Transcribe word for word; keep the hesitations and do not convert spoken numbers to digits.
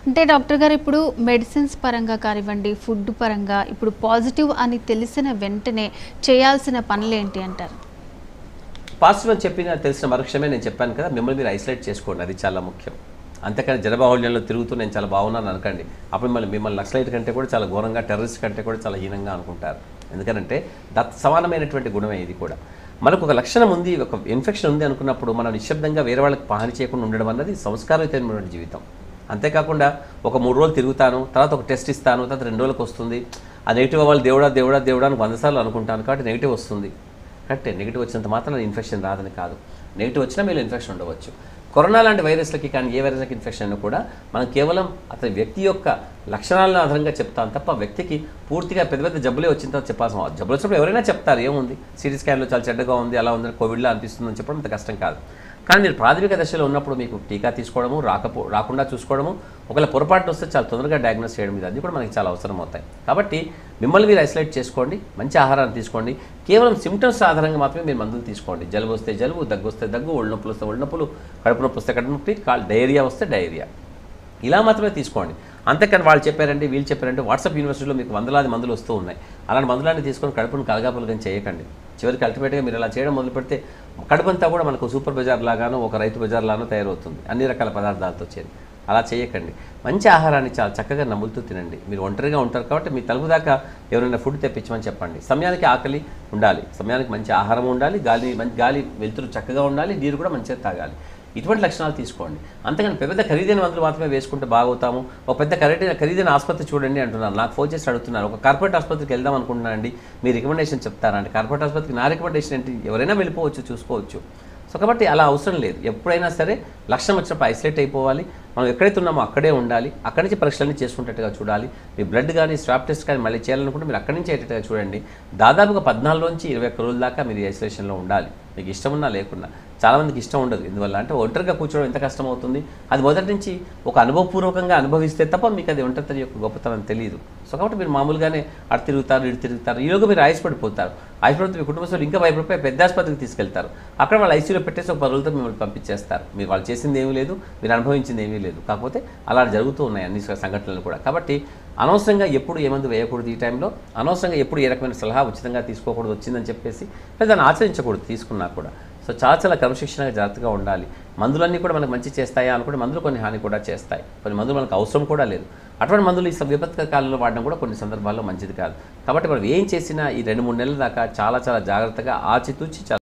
అంటే డాక్టర్ గారు ఇప్పుడు మెడిసిన్స్ పరంగా కానివ్వండి, ఫుడ్ పరంగా ఇప్పుడు పాజిటివ్ అని తెలిసిన వెంటనే చేయాల్సిన పనులు ఏంటి అంటారు? పాజిటివ్ అని చెప్పిన తెలిసిన మరుక్షణమే నేను చెప్పాను కదా, మిమ్మల్ని మీరు ఐసోలేట్ చేసుకోండి, అది చాలా ముఖ్యం. అంతేకాని జనబాహుళ్యంలో తిరుగుతూ నేను చాలా బాగున్నాను అనకండి. అప్పుడు మిమ్మల్ని మిమ్మల్ని నక్సలైట్ కంటే కూడా చాలా ఘోరంగా, టెర్రరిస్ట్ కంటే కూడా చాలా హీనంగా అనుకుంటారు. ఎందుకంటే దత్ సమానమైనటువంటి గుణమే ఇది కూడా. మనకు ఒక లక్షణం ఉంది, ఒక ఇన్ఫెక్షన్ ఉంది అనుకున్నప్పుడు మనం నిశ్శబ్దంగా వేరే వాళ్ళకి హాని చేయకుండా ఉండడం అన్నది సంస్కారయుతమైనటువంటి జీవితం. అంతేకాకుండా ఒక మూడు రోజులు తిరుగుతాను, తర్వాత ఒక టెస్ట్ ఇస్తాను, తర్వాత రెండు రోజులకు వస్తుంది, ఆ నెగిటివ్ వాళ్ళు దేవుడా దేవుడా దేవుడా అని వంద సార్లు అనుకుంటాను కాబట్టి నెగిటివ్ వస్తుంది. కరెక్టే, నెగిటివ్ వచ్చినంత మాత్రం ఇన్ఫెక్షన్ రాదని కాదు, నెగిటివ్ వచ్చినా మీరు ఇన్ఫెక్షన్ ఉండవచ్చు. కరోనా లాంటి వైరస్లకి కానీ ఏ వైరస్లకి ఇన్ఫెక్షన్ అయినా కూడా మనం కేవలం అతని వ్యక్తి యొక్క లక్షణాలను ఆధారంగా చెప్తాం తప్ప వ్యక్తికి పూర్తిగా పెద్ద పెద్ద జబ్బులే వచ్చిన తర్వాత చెప్పాల్సిన జబ్బులు వచ్చినప్పుడు ఎవరైనా చెప్తారు ఏముంది, సిటీ స్కాన్లో చాలా చెడ్డగా ఉంది, అలా ఉంది, కోవిడ్లో అనిపిస్తుంది అని చెప్పడం అంత కష్టం కాదు. కానీ మీరు ప్రాథమిక దశలో ఉన్నప్పుడు మీకు టీకా తీసుకోవడము, రాకపో రాకుండా చూసుకోవడము, ఒకవేళ పొరపాటు వస్తే చాలా తొందరగా డయాగ్నోస్ చేయడం ఇది అన్నీ కూడా మనకి చాలా అవసరం అవుతాయి. కాబట్టి మిమ్మల్ని మీరు ఐసోలేట్ చేసుకోండి, మంచి ఆహారాన్ని తీసుకోండి, కేవలం సిమ్టమ్స్ ఆధారంగా మాత్రమే మీరు మందులు తీసుకోండి. జలుబు వస్తే జలుబు, దగ్గు వస్తే దగ్గు, ఒళ్ళు నొప్పులు వస్తే ఒళ్ళు నొప్పులు, కడుపు నొప్పి వస్తే కడుపు నొప్పి, కాల్ డయేరియా వస్తే డయేరియా, ఇలా మాత్రమే తీసుకోండి. అంతేకాని వాళ్ళు చెప్పారంటే వీళ్ళు చెప్పారంటే వాట్సాప్ యూనివర్సిటీలో మీకు వందలాది మందులు వస్తూ ఉన్నాయి, అలాంటి మందులాన్ని తీసుకొని కడుపును కలగాపులగని చేయకండి. చివరికి అల్టిమేట్గా మీరు అలా చేయడం మొదలు పెడితే కడుపంతా కూడా మనకు సూపర్ బజార్ లాగానో ఒక రైతు బజార్ లాగానో తయారవుతుంది, అన్ని రకాల పదార్థాలతో చేరి. అలా చేయకండి. మంచి ఆహారాన్ని చాలా చక్కగా నములుతూ తినండి. మీరు ఒంటరిగా ఉంటారు కాబట్టి మీ తలుపు దాకా ఎవరైనా ఫుడ్ తెప్పించమని చెప్పండి. సమయానికి ఆకలి ఉండాలి, సమయానికి మంచి ఆహారం ఉండాలి, గాలి మంచి గాలి వెలుతురు చక్కగా ఉండాలి, నీరు కూడా మంచిగా తాగాలి. ఇటువంటి లక్షణాలు తీసుకోండి. అంతేగాని పెద్ద ఖరీదైన మందులు మాత్రమే వేసుకుంటే బాగవుతాము, ఒక పెద్ద ఖరీదైన ఖరీదైన ఆసుపత్రి చూడండి అంటున్నారు. నాకు ఫోన్ చేసి అడుగుతున్నారు, ఒక కార్పొరేట్ ఆసుపత్రికి వెళ్దాం అనుకుంటున్నానండి, మీ రికమెండేషన్ చెప్తారా అంటే, కార్పొరేట్ ఆసుపత్రికి నా రికమెండేషన్ ఏంటి, ఎవరైనా వెళ్ళిపోవచ్చు, చూసుకోవచ్చు. సో కాబట్టి అలా అవసరం లేదు. ఎప్పుడైనా సరే లక్షణం వచ్చినప్పుడు ఐసోలేట్ అయిపోవాలి, మనం ఎక్కడైతే ఉన్నామో అక్కడే ఉండాలి, అక్కడి నుంచి పరీక్షలన్నీ చేసుకుంటట్టుగా చూడాలి. మీ బ్లడ్ కానీ స్వాబ్ టెస్ట్ కానీ మళ్ళీ చేయాలనుకుంటే మీరు అక్కడి నుంచి అయ్యేటట్టుగా చూడండి. దాదాపుగా పద్నాలుగు నుంచి ఇరవై ఒక్క రోజుల దాకా మీరు ఐసోలేషన్లో ఉండాలి, మీకు ఇష్టం ఉన్నా లేకున్నా. చాలామందికి ఇష్టం ఉండదు, ఎందువల్ల అంటే ఒంటరిగా కూర్చోవడం ఎంత కష్టం అవుతుంది. అది మొదటి నుంచి ఒక అనుభవపూర్వకంగా అనుభవిస్తే తప్ప మీకు అది ఒంటరి యొక్క గొప్పతనం తెలియదు. సో కాబట్టి మీరు మామూలుగానే అటు తిరుగుతారు, ఇటు తిరుగుతారు, ఈలోగా మీరు ఆయుష్పడిపోతారు. ఆయుష్పడితే మీ కుటుంబ సభ్యులు ఇంకా భయపడిపోయి పెద్ద ఆసుపత్రికి తీసుకెళ్తారు, అక్కడ వాళ్ళు ఐసీయూలో పెట్టేసి ఒక పది రోజులతో మిమ్మల్ని పంపించేస్తారు. మీరు వాళ్ళు చేసింది ఏమీ లేదు, మీరు అనుభవించింది ఏమీ లేదు. కాకపోతే అలా జరుగుతూ ఉన్నాయి అన్ని సంఘటనలు కూడా. కాబట్టి అనవసరంగా ఎప్పుడు ఏ మందు వేయకూడదు ఈ టైంలో, అనవసరంగా ఎప్పుడు ఏ రకమైన సలహా ఉచితంగా తీసుకోకూడదు వచ్చిందని చెప్పేసి దాన్ని ఆచరించకూడదు తీసుకున్నా కూడా. సో చాలా చాలా క్రమశిక్షణగా జాగ్రత్తగా ఉండాలి. మందులన్నీ కూడా మనకు మంచి చేస్తాయా అనుకుంటే మందులు కొన్ని హాని కూడా చేస్తాయి, కొన్ని మందులు మనకు అవసరం కూడా లేదు. అటువంటి మందులు ఈ విపత్కర కాలంలో వాడడం కూడా కొన్ని సందర్భాల్లో మంచిది కాదు. కాబట్టి మనం ఏం చేసినా ఈ రెండు మూడు నెలల దాకా చాలా చాలా జాగ్రత్తగా ఆచితూచి